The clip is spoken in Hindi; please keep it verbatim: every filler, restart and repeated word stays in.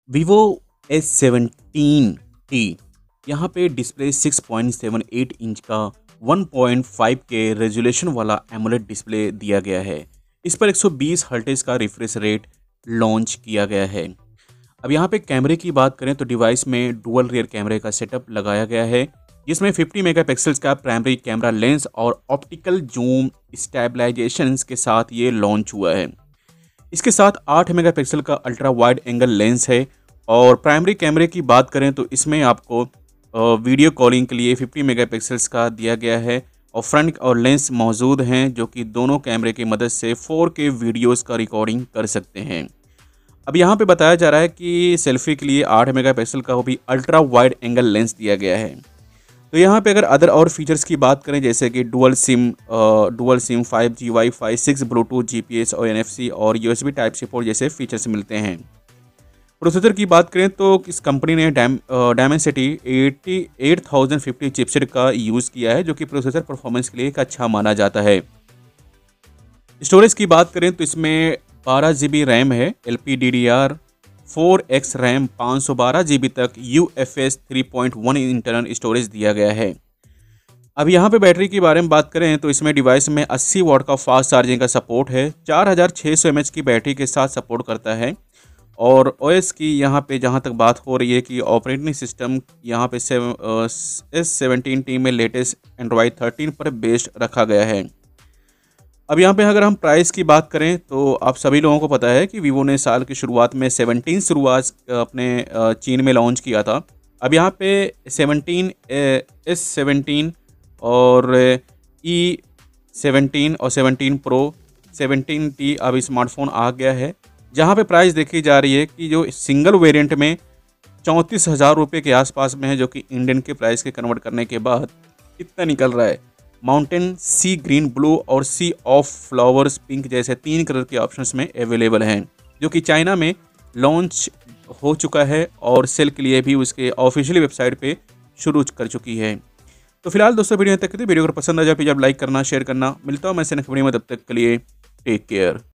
वीवो एस सेवनटीन टी यहाँ पे display six point seven eight inch का one point five K resolution वाला एमोलेड डिस्प्ले दिया गया है। इस पर एक सौ बीस हर्ट्ज का रिफ्रेश रेट लॉन्च किया गया है। अब यहाँ पे कैमरे की बात करें तो डिवाइस में डुअल रियर कैमरे का सेटअप लगाया गया है, जिसमें फिफ्टी मेगापिक्सल्स का प्राइमरी कैमरा लेंस और ऑप्टिकल जूम स्टेबलाइजेशन के साथ ये लॉन्च हुआ है। इसके साथ आठ मेगापिक्सल का अल्ट्रा वाइड एंगल लेंस है और प्राइमरी कैमरे की बात करें तो इसमें आपको वीडियो कॉलिंग के लिए फिफ्टी मेगापिक्सल्स का दिया गया है और फ्रंट और लेंस मौजूद हैं जो कि दोनों कैमरे की मदद से फोर के वीडियोस का रिकॉर्डिंग कर सकते हैं। अब यहाँ पे बताया जा रहा है कि सेल्फी के लिए आठ मेगापिक्सल का वो भी अल्ट्रा वाइड एंगल लेंस दिया गया है। तो यहाँ पे अगर अदर और फीचर्स की बात करें जैसे कि dual sim dual sim five G wifi six bluetooth GPS और एनएफसी और यूएसबी टाइप सपोर्ट जैसे फीचर्स मिलते हैं। प्रोसेसर की बात करें तो इस कंपनी ने डैम Dimensity eighty eight thousand fifty chipset का यूज़ किया है, जो कि प्रोसेसर परफॉर्मेंस के लिए एक अच्छा माना जाता है। स्टोरेज की बात करें तो इसमें बारह जी बी रैम है, L P D D R four X RAM पाँच सौ बारह जी बी तक U F S three point one internal storage दिया गया है। अब यहाँ पे बैटरी के बारे में बात करें तो इसमें डिवाइस में अस्सी वाट का फास्ट चार्जिंग का सपोर्ट है, चार हज़ार छः सौ एम एच की बैटरी के साथ सपोर्ट करता है। और ओएस की यहाँ पे जहाँ तक बात हो रही है कि ऑपरेटिंग सिस्टम यहाँ पे एस सेवनटीन टी में लेटेस्ट एंड्रॉयड थर्टीन पर बेस्ड रखा गया है। अब यहाँ पे अगर हम प्राइस की बात करें तो आप सभी लोगों को पता है कि वीवो ने साल की शुरुआत में सेवनटीन शुरुआत अपने चीन में लॉन्च किया था। अब यहाँ पे सेवनटीन एस सेवनटीन और ई सेवनटीन और सेवनटीन प्रो सेवनटीन टी अब स्मार्टफोन आ गया है, जहाँ पे प्राइस देखी जा रही है कि जो सिंगल वेरिएंट में चौंतीस हज़ार रुपये के आसपास में है, जो कि इंडियन के प्राइस के कन्वर्ट करने के बाद कितना निकल रहा है। माउंटेन, सी ग्रीन, ब्लू और सी ऑफ फ्लावर्स पिंक जैसे तीन कलर के ऑप्शंस में अवेलेबल हैं, जो कि चाइना में लॉन्च हो चुका है और सेल के लिए भी उसके ऑफिशियल वेबसाइट पे शुरू कर चुकी है। तो फिलहाल दोस्तों वीडियो तक वीडियो अगर पसंद आ जाए तो आप लाइक करना, शेयर करना। मिलता हूँ मैं नेक्स्ट वीडियो में, तब तक के लिए टेक केयर।